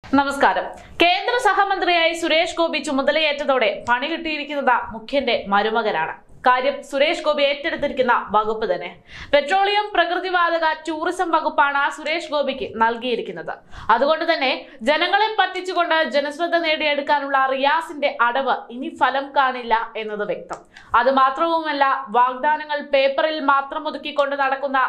നമസ്കാരം. കേന്ദ്ര സഹമന്ത്രിയായി സുരേഷ് ഗോപി ചുമതലയേറ്റതോടെ പണി കിട്ടിയിരിക്കുന്നത് മുഖ്യന്റെ മരുമകനാണ്. കാര്യം സുരേഷ് ഗോപി ഏറ്റെടുത്തിരിക്കുന്ന വകുപ്പ് തന്നെ പെട്രോളിയം, പ്രകൃതിവാതക, ടൂറിസം വകുപ്പാണ് സുരേഷ് ഗോപിക്ക് നൽകിയിരിക്കുന്നത്. അതുകൊണ്ട് തന്നെ ജനങ്ങളെ പറ്റിച്ചുകൊണ്ട് ജനശ്രദ്ധ നേടിയെടുക്കാനുള്ള റിയാസിന്റെ അടവ് ഇനി ഫലം കാണില്ല എന്നത് വ്യക്തം. അത് മാത്രവുമല്ല, വാഗ്ദാനങ്ങൾ പേപ്പറിൽ മാത്രം ഒതുക്കിക്കൊണ്ട് നടക്കുന്ന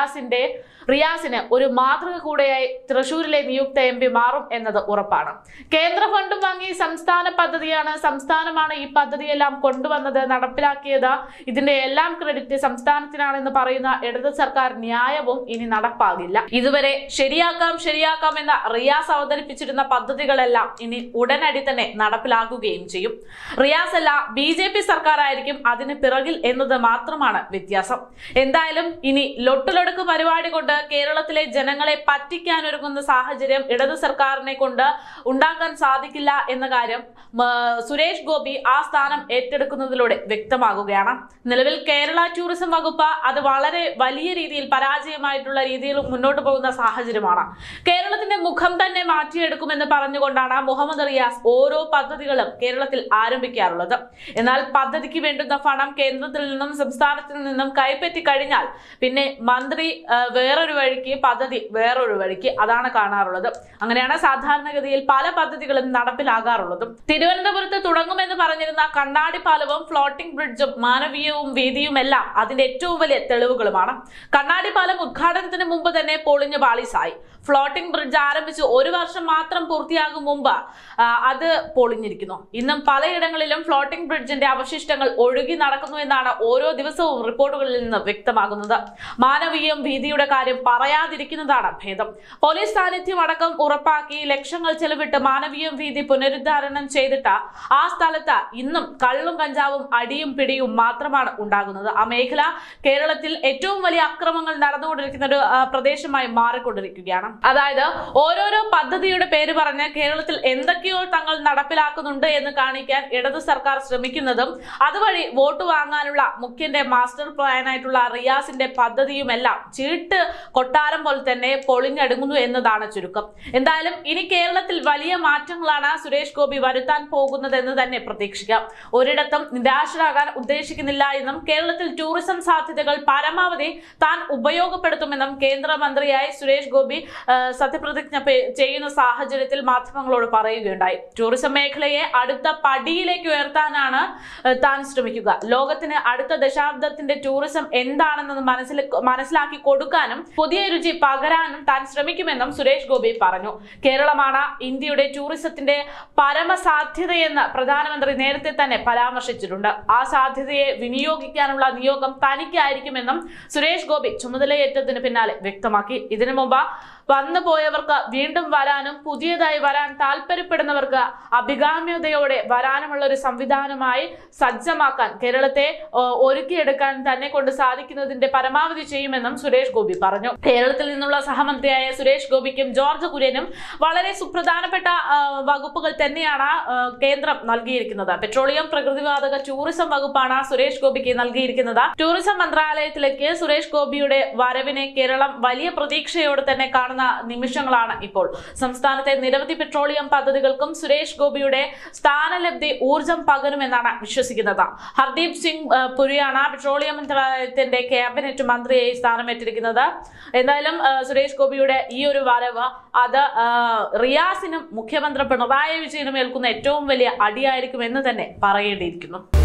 റിയാസിന് ഒരു മാതൃക കൂടെയായി തൃശൂരിലെ നിയുക്ത MP മാറും എന്നത് ഉറപ്പാണ്. കേന്ദ്ര ഫണ്ടും വാങ്ങി സംസ്ഥാന പദ്ധതിയാണ്, സംസ്ഥാനമാണ് ഈ പദ്ധതിയെല്ലാം കൊണ്ടുവന്നത്, നടപ്പിലാക്കിയത്. ഇതിന്റെ എല്ലാം ക്രെഡിറ്റ് സംസ്ഥാനത്തിനാണെന്ന് പറയുന്ന ഇടത് സർക്കാർ ന്യായവും ഇനി നടപ്പാകില്ല. ഇതുവരെ ശരിയാക്കാം എന്ന റിയാസ് അവതരിപ്പിച്ചിരുന്ന പദ്ധതികളെല്ലാം ഇനി ഉടനടി തന്നെ നടപ്പിലാക്കുകയും ചെയ്യും. റിയാസ് അല്ല, BJP സർക്കാർ ആയിരിക്കും അതിന് പിറകിൽ എന്നത് മാത്രമാണ് വ്യത്യാസം. എന്തായാലും ഇനി ലൊട്ടുലൊടുക്ക് പരിപാടി കൊണ്ട് കേരളത്തിലെ ജനങ്ങളെ പറ്റിക്കാനൊരുങ്ങുന്ന സാഹചര്യം ഇടത് സർക്കാരിനെ കൊണ്ട് ഉണ്ടാക്കാൻ സാധിക്കില്ല എന്ന കാര്യം സുരേഷ് ഗോപി ആ സ്ഥാനം ഏറ്റെടുക്കുന്നതിലൂടെ വ്യക്തമാകുകയാണ്. നിലവിൽ കേരള ടൂറിസം വകുപ്പ് അത് വളരെ വലിയ രീതിയിൽ പരാജയമായിട്ടുള്ള രീതിയിൽ മുന്നോട്ട് പോകുന്ന സാഹചര്യമാണ്. കേരളത്തിന്റെ മുഖം തന്നെ മാറ്റിയെടുക്കുമെന്ന് പറഞ്ഞുകൊണ്ടാണ് മുഹമ്മദ് റിയാസ് ഓരോ പദ്ധതികളും കേരളത്തിൽ ആരംഭിക്കാറുള്ളത്. എന്നാൽ പദ്ധതിക്ക് വേണ്ടുന്ന പണം കേന്ദ്രത്തിൽ നിന്നും സംസ്ഥാനത്തിൽ നിന്നും കൈപ്പറ്റി കഴിഞ്ഞാൽ പിന്നെ മന്ത്രി വേറൊരു വഴിക്ക്, പദ്ധതി വേറൊരു വഴിക്ക്, അതാണ് കാണാറുള്ളത്. അങ്ങനെയാണ് സാധാരണഗതിയിൽ പല പദ്ധതികളും നടപ്പിലാകാറുള്ളതും. തിരുവനന്തപുരത്ത് തുടങ്ങുമെന്ന് പറഞ്ഞിരുന്ന കണ്ണാടി പാലവും ഫ്ലോട്ടിംഗ് ബ്രിഡ്ജും മാനവീയവും വീതിയുമെല്ലാം അതിന്റെ ഏറ്റവും വലിയ തെളിവുകളുമാണ്. കണ്ണാടി പാലം ഉദ്ഘാടനത്തിന് മുമ്പ് തന്നെ പൊളിഞ്ഞ് പാളീസായി. ഫ്ലോട്ടിംഗ് ബ്രിഡ്ജ് ആരംഭിച്ച് 1 വർഷം മാത്രം പൂർത്തിയാകും മുമ്പ് അത് പൊളിഞ്ഞിരിക്കുന്നു. ഇന്നും പലയിടങ്ങളിലും ഫ്ലോട്ടിംഗ് ബ്രിഡ്ജിന്റെ അവശിഷ്ടങ്ങൾ ഒഴുകി നടക്കുന്നു എന്നാണ് ഓരോ ദിവസവും റിപ്പോർട്ടുകളിൽ നിന്ന് വ്യക്തമാകുന്നത്. മാനവീയം വീതിയുടെ കാര്യം പറയാതിരിക്കുന്നതാണ് ഭേദം. പോലീസ് സാന്നിധ്യം അടക്കം ഉറപ്പാക്കി ലക്ഷങ്ങൾ ചെലവിട്ട് മാനവീയം വീതി പുനരുദ്ധാരണം ചെയ്തിട്ട് ആ സ്ഥലത്ത് ഇന്നും കള്ളും കഞ്ചാവും അടിയും പിടിയും മാത്രമാണ് ഉണ്ടാകുന്നത്. ആ മേഖല കേരളത്തിൽ ഏറ്റവും വലിയ അക്രമങ്ങൾ നടന്നുകൊണ്ടിരിക്കുന്ന ഒരു പ്രദേശമായി മാറിക്കൊണ്ടിരിക്കുകയാണ്. അതായത് ഓരോരോ പദ്ധതിയുടെ പേര് പറഞ്ഞ് കേരളത്തിൽ എന്തൊക്കെയോ തങ്ങൾ നടപ്പിലാക്കുന്നുണ്ട് എന്ന് കാണിക്കാൻ ഇടതു സർക്കാർ ശ്രമിക്കുന്നതും അതുവഴി വോട്ട് വാങ്ങാനുള്ള മുഖ്യന്റെ മാസ്റ്റർ പ്ലാൻ ആയിട്ടുള്ള റിയാസിന്റെ പദ്ധതിയുമെല്ലാം ചീട്ട് കൊട്ടാരം പോലെ തന്നെ പൊളിഞ്ഞടുങ്ങുന്നു എന്നതാണ് ചുരുക്കം. എന്തായാലും ഇനി കേരളത്തിൽ വലിയ മാറ്റങ്ങളാണ് സുരേഷ് ഗോപി വരുത്താൻ പോകുന്നതെന്ന് തന്നെ പ്രതീക്ഷിക്കാം. ഒരിടത്തും നിരാശരാകാൻ ഉദ്ദേശിക്കുന്നില്ല എന്നും കേരളത്തിൽ ടൂറിസം സാധ്യതകൾ പരമാവധി താൻ ഉപയോഗപ്പെടുത്തുമെന്നും കേന്ദ്രമന്ത്രിയായി സുരേഷ് ഗോപി സത്യപ്രതിജ്ഞ ചെയ്യുന്ന സാഹചര്യത്തിൽ മാധ്യമങ്ങളോട് പറയുകയുണ്ടായി. ടൂറിസം മേഖലയെ അടുത്ത പടിയിലേക്ക് ഉയർത്താനാണ് താൻ ശ്രമിക്കുക. ലോകത്തിന് അടുത്ത ദശാബ്ദത്തിന്റെ ടൂറിസം എന്താണെന്ന് മനസ്സിലാക്കി കൊടുക്കാനും പുതിയ രുചി പകരാനും താൻ ശ്രമിക്കുമെന്നും സുരേഷ് ഗോപി പറഞ്ഞു. കേരളമാണ് ഇന്ത്യയുടെ ടൂറിസത്തിന്റെ പരമസാധ്യതയെന്ന് പ്രധാനമന്ത്രി നേരത്തെ തന്നെ പരാമർശിച്ചിട്ടുണ്ട്. ആ സാധ്യതയെ വിനിയോഗിക്കാനുള്ള നിയോഗം തനിക്കായിരിക്കുമെന്നും സുരേഷ് ഗോപി ചുമതലയേറ്റതിന് പിന്നാലെ വ്യക്തമാക്കി. ഇതിനു മുമ്പ് വന്നുപോയവർക്ക് വീണ്ടും വരാനും പുതിയതായി വരാൻ താല്പര്യപ്പെടുന്നവർക്ക് അഭികാമ്യതയോടെ വരാനുമുള്ള ഒരു സംവിധാനമായി സജ്ജമാക്കാൻ കേരളത്തെ ഒരുക്കിയെടുക്കാൻ തന്നെ കൊണ്ട് സാധിക്കുന്നതിന്റെ പരമാവധി ചെയ്യുമെന്നും സുരേഷ് ഗോപി പറഞ്ഞു. കേരളത്തിൽ നിന്നുള്ള സഹമന്ത്രിയായ സുരേഷ് ഗോപിക്കും ജോർജ് കുര്യനും വളരെ സുപ്രധാനപ്പെട്ട വകുപ്പുകൾ തന്നെയാണ് കേന്ദ്രം നൽകിയിരിക്കുന്നത്. പെട്രോളിയം, പ്രകൃതിവാതക, ടൂറിസം വകുപ്പാണ് സുരേഷ് ഗോപിക്ക് നൽകിയിരിക്കുന്നത്. ടൂറിസം മന്ത്രാലയത്തിലേക്ക് സുരേഷ് ഗോപിയുടെ വരവിനെ കേരളം വലിയ പ്രതീക്ഷയോടെ തന്നെ കാണുന്ന നിമിഷങ്ങളാണ് ഇപ്പോൾ. സംസ്ഥാനത്തെ നിരവധി പെട്രോളിയം പദ്ധതികൾക്കും സുരേഷ് ഗോപിയുടെ സ്ഥാനലബ്ധി ഊർജം പകരുമെന്നാണ് വിശ്വസിക്കുന്നത്. ഹർദീപ് സിംഗ് പുരിയാണ് പെട്രോളിയം മന്ത്രാലയത്തിന്റെ ക്യാബിനറ്റ് മന്ത്രിയായി സ്ഥാനമേറ്റിരിക്കുന്നത്. എന്തായാലും സുരേഷ് ഗോപിയുടെ ഈ ഒരു വരവ് അത് റിയാസിനും മുഖ്യമന്ത്രി പിണറായി വിജയനും ഏൽക്കുന്ന ഏറ്റവും വലിയ അടിയായിരിക്കും എന്ന് തന്നെ പറയേണ്ടിയിരിക്കുന്നു.